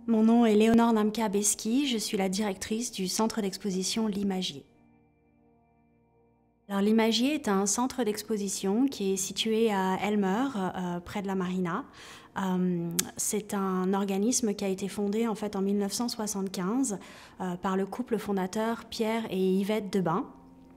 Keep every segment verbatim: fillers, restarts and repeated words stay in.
Mon nom est Léonore Namka-Beski, je suis la directrice du centre d'exposition L'Imagier. Alors, L'Imagier est un centre d'exposition qui est situé à Elmer, euh, près de la marina. Euh, c'est un organisme qui a été fondé en fait en mille neuf cent soixante-quinze euh, par le couple fondateur Pierre et Yvette Debain.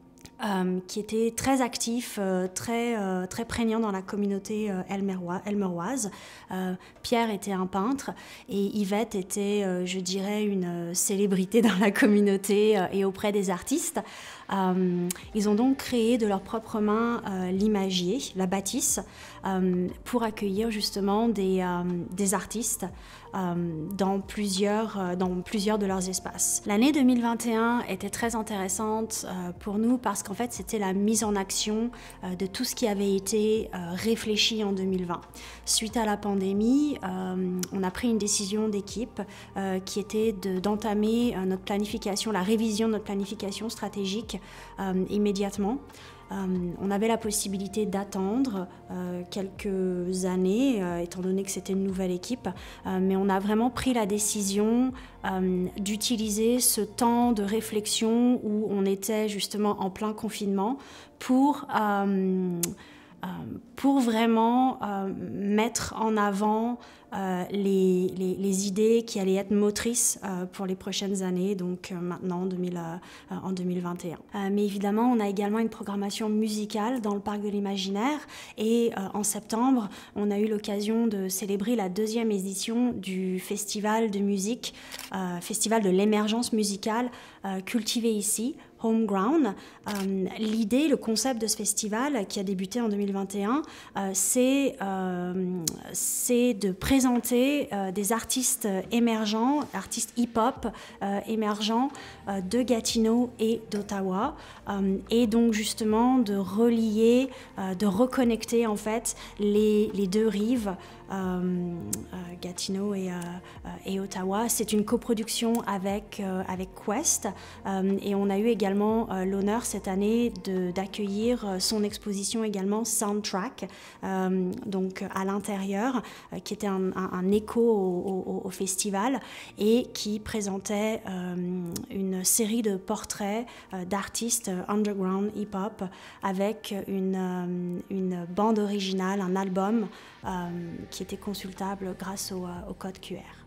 Euh, qui était très actif, euh, très, euh, très prégnant dans la communauté euh, elmerois, elmeroise. Euh, Pierre était un peintre et Yvette était, euh, je dirais, une célébrité dans la communauté euh, et auprès des artistes. Euh, ils ont donc créé de leurs propres mains euh, l'Imagier, la bâtisse, euh, pour accueillir justement des, euh, des artistes euh, dans, plusieurs, euh, dans plusieurs de leurs espaces. L'année deux mille vingt et un était très intéressante euh, pour nous parce qu'en fait c'était la mise en action euh, de tout ce qui avait été euh, réfléchi en deux mille vingt. Suite à la pandémie, euh, on a pris une décision d'équipe euh, qui était d'entamer euh, notre planification, la révision de notre planification stratégique Euh, immédiatement. Euh, on avait la possibilité d'attendre euh, quelques années, euh, étant donné que c'était une nouvelle équipe, euh, mais on a vraiment pris la décision euh, d'utiliser ce temps de réflexion où on était justement en plein confinement pour euh, Euh, pour vraiment euh, mettre en avant euh, les, les, les idées qui allaient être motrices euh, pour les prochaines années, donc euh, maintenant deux mille, euh, en deux mille vingt et un. Euh, mais évidemment, on a également une programmation musicale dans le Parc de l'Imaginaire et euh, en septembre, on a eu l'occasion de célébrer la deuxième édition du festival de musique, euh, festival de l'émergence musicale euh, cultivé ici, Homeground. Euh, l'idée, le concept de ce festival qui a débuté en deux mille vingt et un, euh, c'est euh, c'est de présenter euh, des artistes émergents, artistes hip-hop euh, émergents euh, de Gatineau et d'Ottawa, euh, et donc justement de relier, euh, de reconnecter en fait les, les deux rives, euh, euh, Gatineau et, euh, et Ottawa. C'est une coproduction avec, euh, avec Quest, euh, et on a eu également Euh, l'honneur cette année d'accueillir euh, son exposition également Soundtrack, euh, donc à l'intérieur, euh, qui était un, un, un écho au, au, au festival et qui présentait euh, une série de portraits euh, d'artistes underground hip-hop avec une, euh, une bande originale, un album euh, qui était consultable grâce au, au code Q R.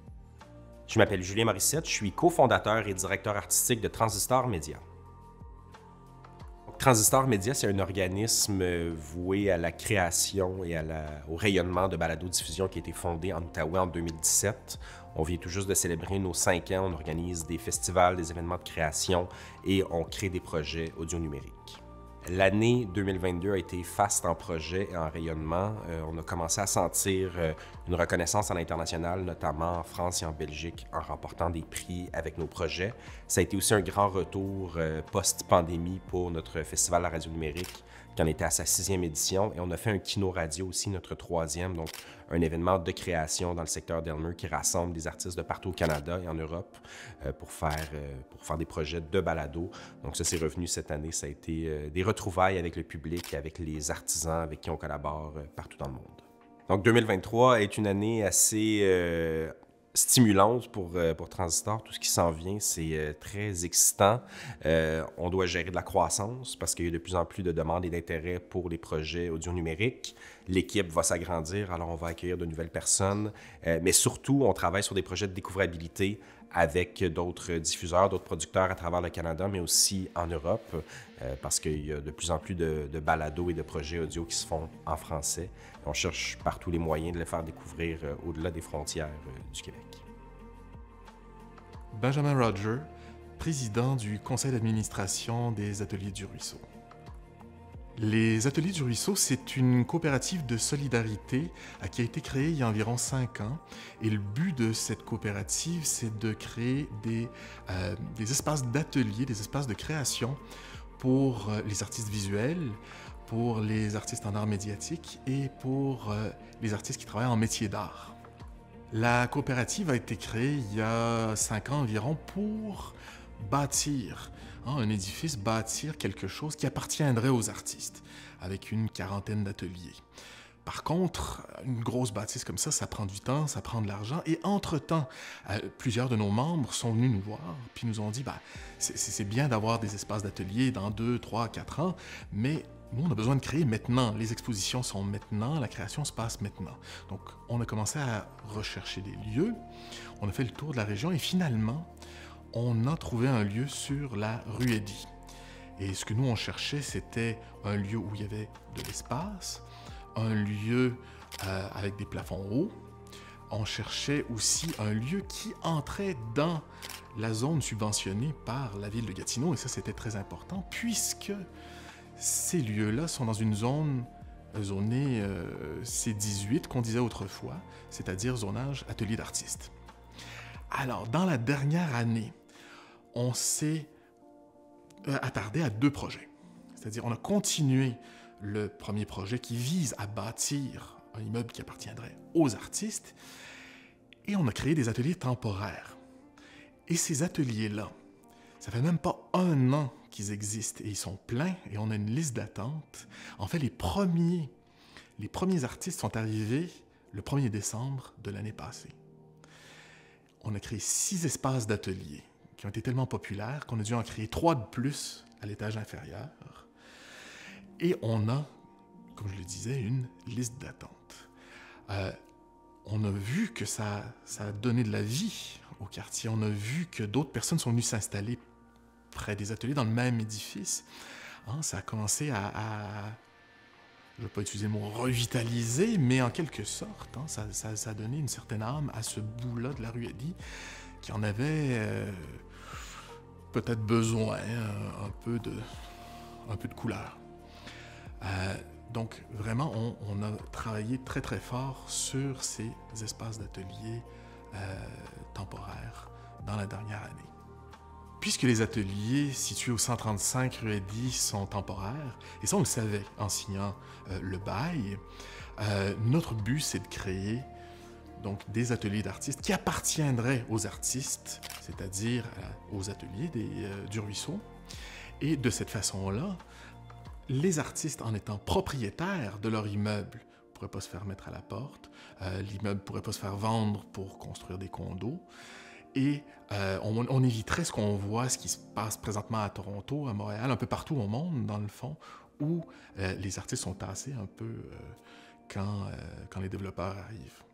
Je m'appelle Julien Morissette, je suis cofondateur et directeur artistique de Transistor Média. Transistor Média, c'est un organisme voué à la création et à la, au rayonnement de balado-diffusion qui a été fondé en Outaouais en deux mille dix-sept. On vient tout juste de célébrer nos cinq ans, on organise des festivals, des événements de création et on crée des projets audio-numériques. L'année deux mille vingt-deux a été faste en projet et en rayonnement. Euh, on a commencé à sentir euh, une reconnaissance à l'international, notamment en France et en Belgique, en remportant des prix avec nos projets. Ça a été aussi un grand retour euh, post-pandémie pour notre festival de la radio numérique, qui en était à sa sixième édition. Et on a fait un Kino Radio aussi, notre troisième, donc un événement de création dans le secteur d'Elmer qui rassemble des artistes de partout au Canada et en Europe euh, pour, faire, euh, pour faire des projets de balado. Donc ça, c'est revenu cette année. Ça a été euh, des retrouvailles avec le public, avec les artisans avec qui on collabore euh, partout dans le monde. Donc deux mille vingt-trois est une année assez euh, stimulante pour, euh, pour Transistor. Tout ce qui s'en vient, c'est euh, très excitant. Euh, on doit gérer de la croissance parce qu'il y a de plus en plus de demandes et d'intérêt pour les projets audio numériques. L'équipe va s'agrandir, alors on va accueillir de nouvelles personnes. Euh, mais surtout, on travaille sur des projets de découvrabilité avec d'autres diffuseurs, d'autres producteurs à travers le Canada, mais aussi en Europe, euh, parce qu'il y a de plus en plus de, de balados et de projets audio qui se font en français. On cherche par tous les moyens de les faire découvrir euh, au-delà des frontières euh, du Québec. Benjamin Roger, président du conseil d'administration des Ateliers du Ruisseau. Les Ateliers du Ruisseau, c'est une coopérative de solidarité qui a été créée il y a environ cinq ans. Et le but de cette coopérative, c'est de créer des, euh, des espaces d'ateliers, des espaces de création pour les artistes visuels, pour les artistes en art médiatique et pour euh, les artistes qui travaillent en métier d'art. La coopérative a été créée il y a cinq ans environ pour bâtir hein, un édifice, bâtir quelque chose qui appartiendrait aux artistes, avec une quarantaine d'ateliers. Par contre, une grosse bâtisse comme ça, ça prend du temps, ça prend de l'argent. Et entre-temps, euh, plusieurs de nos membres sont venus nous voir, puis nous ont dit, bah, c'est bien d'avoir des espaces d'atelier dans deux, trois, quatre ans, mais nous, on a besoin de créer maintenant. Les expositions sont maintenant, la création se passe maintenant. Donc, on a commencé à rechercher des lieux, on a fait le tour de la région et finalement, on a trouvé un lieu sur la rue Eddy. Et ce que nous, on cherchait, c'était un lieu où il y avait de l'espace, un lieu euh, avec des plafonds hauts. On cherchait aussi un lieu qui entrait dans la zone subventionnée par la ville de Gatineau, et ça, c'était très important, puisque ces lieux-là sont dans une zone zonée euh, C dix-huit, qu'on disait autrefois, c'est-à-dire zonage atelier d'artistes. Alors, dans la dernière année, on s'est euh, attardé à deux projets. C'est-à-dire, on a continué le premier projet qui vise à bâtir un immeuble qui appartiendrait aux artistes, et on a créé des ateliers temporaires. Et ces ateliers-là, ça fait même pas un an qu'ils existent, et ils sont pleins, et on a une liste d'attente. En fait, les premiers, les premiers artistes sont arrivés le premier décembre de l'année passée. On a créé six espaces d'ateliers qui ont été tellement populaires qu'on a dû en créer trois de plus à l'étage inférieur. Et on a, comme je le disais, une liste d'attente. Euh, on a vu que ça, ça a donné de la vie au quartier. On a vu que d'autres personnes sont venues s'installer près des ateliers dans le même édifice. Hein, ça a commencé à, à je ne vais pas utiliser le mot revitaliser, mais en quelque sorte, hein, ça, ça, ça a donné une certaine âme à ce bout-là de la rue Eddy qui en avait euh, peut-être besoin, un, un, peu de, un peu de couleur. Euh, donc, vraiment, on, on a travaillé très, très fort sur ces espaces d'ateliers euh, temporaires dans la dernière année. Puisque les ateliers situés au cent trente-cinq rue Eddy sont temporaires, et ça, on le savait en signant euh, le bail, euh, notre but, c'est de créer donc, des ateliers d'artistes qui appartiendraient aux artistes, c'est-à-dire euh, aux ateliers des, euh, du ruisseau. Et de cette façon-là, les artistes, en étant propriétaires de leur immeuble, ne pourraient pas se faire mettre à la porte. Euh, l'immeuble ne pourrait pas se faire vendre pour construire des condos. Et euh, on, on éviterait ce qu'on voit, ce qui se passe présentement à Toronto, à Montréal, un peu partout au monde, dans le fond, où euh, les artistes sont tassés un peu euh, quand, euh, quand les développeurs arrivent.